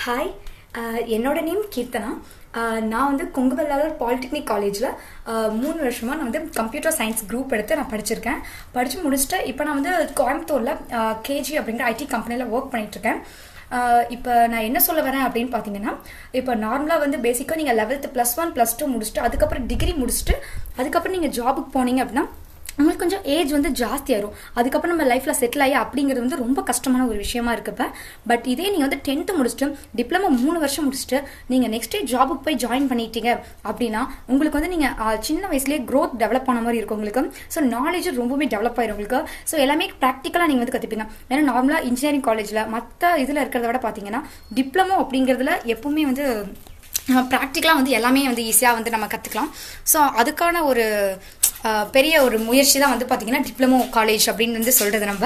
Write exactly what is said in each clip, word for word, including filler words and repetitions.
Hi என்னோட name Keerthana. நான் வந்து கொங்குவெள்ளாளர் பாலிடெக்னிக் காலேஜில் மூணு வருஷமாக நான் வந்து கம்ப்யூட்டர் சயின்ஸ் குரூப் எடுத்து நான் படிச்சிருக்கேன். படித்து முடிச்சுட்டு இப்போ நான் வந்து கோயம்புத்தூரில் கேஜி அப்படிங்கிற ஐடி கம்பெனியில் ஒர்க் பண்ணிகிட்ருக்கேன். இப்போ நான் என்ன சொல்ல வரேன் அப்படின்னு பார்த்தீங்கன்னா, இப்போ நார்மலாக வந்து பேசிக்காக நீங்கள் eleventh plus one plus two முடிச்சுட்டு அதுக்கப்புறம் டிகிரி முடிச்சுட்டு அதுக்கப்புறம் நீங்கள் ஜாபுக்கு போனீங்க அப்படின்னா உங்களுக்கு கொஞ்சம் ஏஜ் வந்து ஜாஸ்தியாயிரும். அதுக்கப்புறம் நம்ம லைஃப்பில் செட்டில் ஆகி அப்படிங்கிறது வந்து ரொம்ப கஷ்டமான ஒரு விஷயமா இருக்குப்ப. பட் இதே நீங்கள் வந்து டென்த்து முடிச்சுட்டு டிப்ளமோ மூணு வருஷம் முடிச்சுட்டு நீங்கள் நெக்ஸ்ட் டே ஜாபுக்கு போய் ஜாயின் பண்ணிட்டீங்க அப்படின்னா உங்களுக்கு வந்து நீங்கள் சின்ன வயசுலேயே க்ரோத் டெவலப் ஆன மாதிரி இருக்கும் உங்களுக்கு. ஸோ நாலேஜ் ரொம்பவே டெவலப் ஆயிரும் உங்களுக்கு. ஸோ எல்லாமே ப்ராக்டிக்கலாக நீங்கள் வந்து கற்றுப்பீங்க. ஏன்னா நார்மலாக இன்ஜினியரிங் காலேஜில் மற்ற இதில் இருக்கிறத விட பார்த்தீங்கன்னா டிப்ளமோ அப்படிங்கிறதுல எப்பவுமே வந்து ப்ராக்டிக்கலாக வந்து எல்லாமே வந்து ஈஸியாக வந்து நம்ம கற்றுக்கலாம். ஸோ அதுக்கான ஒரு பெரிய ஒரு முயற்சி தான் வந்து பார்த்தீங்கன்னா டிப்ளமோ காலேஜ் அப்படின்னு வந்து சொல்கிறது நம்ம.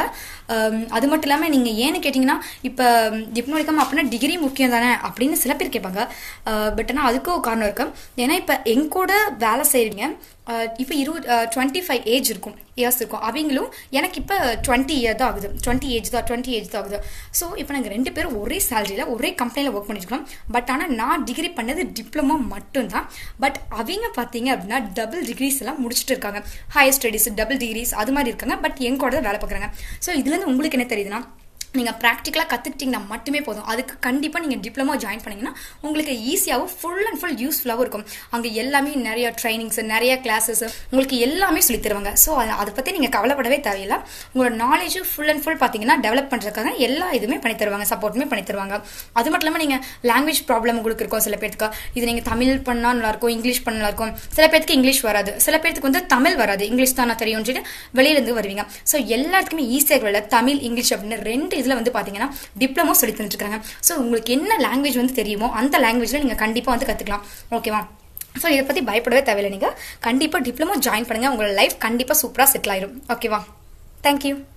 அது மட்டும் இல்லாமல் நீங்கள் ஏன்னு கேட்டிங்கன்னா, இப்போ டிப்ளமோ எடுக்காமல் அப்படின்னா டிகிரி முக்கியம் தானே அப்படின்னு சில பேர் கேட்பாங்க. பட் ஆனால் அதுக்கும் காரணம் இருக்கு. ஏன்னா இப்போ எங்க கூட வேலை செய்கிறீங்க இப்போ இருபது டுவெண்ட்டி ஃபைவ் ஏஜ் இருக்கும் இயர்ஸ் இருக்கும். அவங்களும் எனக்கு இப்போ டுவெண்ட்டி இயர் தான் ஆகுது, டுவெண்ட்டி ஏஜ் தான் டுவெண்ட்டி ஏஜ் தான் ஆகுது. ஸோ இப்போ நாங்கள் ரெண்டு பேரும் ஒரே சேலரியில் ஒரே கம்பெனியில் ஒர்க் பண்ணிட்டுருக்கோம். பட் ஆனால் நான் டிகிரி பண்ணது டிப்ளமோ மட்டும்தான். பட் அவங்க பார்த்தீங்க அப்படின்னா டபுள் டிகிரிஸ் எல்லாம் முடிச்சுட்டு இருக்காங்க. ஹையர் ஸ்டடீஸ் டபுள் டிகிரிஸ் அது மாதிரி இருக்காங்க. பட் எங்க கூட தான் வேலை பார்க்குறாங்க. ஸோ இதுலேருந்து உங்களுக்கு என்ன தெரியுதுன்னா, நீங்கள் ப்ராக்டிக்கலாக கற்றுக்கிட்டிங்கன்னா மட்டுமே போதும். அதுக்கு கண்டிப்பாக நீங்கள் டிப்ளமோ ஜாயின் பண்ணிங்கன்னா உங்களுக்கு ஈஸியாகவும் ஃபுல் அண்ட் ஃபுல் யூஸ்ஃபுல்லாகவும் இருக்கும். அங்கே எல்லாமே நிறைய ட்ரைனிங்ஸ் நிறைய கிளாஸஸ் உங்களுக்கு எல்லாமே சொல்லி தருவாங்க. ஸோ அதை பற்றி நீங்கள் கவலைப்படவே தேவையில்லை. உங்களோட நாலேஜ் ஃபுல் அண்ட் ஃபுல் பார்த்தீங்கன்னா டெவலப் பண்ணுறதுக்காக எல்லா இதுவுமே பண்ணி தருவாங்க, சப்போர்ட்டுமே பண்ணி தருவாங்க. அது மட்டும் இல்லாமல் நீங்கள் லாங்குவேஜ் ப்ராப்ளம் உங்களுக்கு இருக்கும் சில பேருக்கு. இது நீங்கள் தமிழ் பண்ணால் நல்லாயிருக்கும், இங்கிலீஷ் பண்ண நல்லாயிருக்கும். சில பேருக்கு இங்கிலீஷ் வராது, சில பேருக்கு வந்து தமிழ் வராது, இங்கிலீஷ் தான் நான் தெரியும்னு சொல்லிட்டு வெளியிலேருந்து வருவீங்க. ஸோ எல்லாத்துக்குமே ஈஸியாக இல்லை தமிழ் இங்கிலீஷ் அப்படின்னு ரெண்டு இதில் வந்து பார்த்தீங்கன்னா டிப்ளமோ சொல்லி தந்துட்டு இருக்காங்க. ஸோ உங்களுக்கு என்ன லாங்குவேஜ் வந்து தெரியுமோ அந்த லாங்குவேஜில் நீங்கள் கண்டிப்பாக வந்து கற்றுக்கலாம். ஓகேவா? ஸோ இதை பற்றி பயப்படவே தேவையில்லை. நீங்கள் கண்டிப்பாக டிப்ளமோ ஜாயின் பண்ணுங்கள். உங்களோட லைஃப் கண்டிப்பாக சூப்பராக செட்டில் ஆயிடும். ஓகேவா? தேங்க்யூ.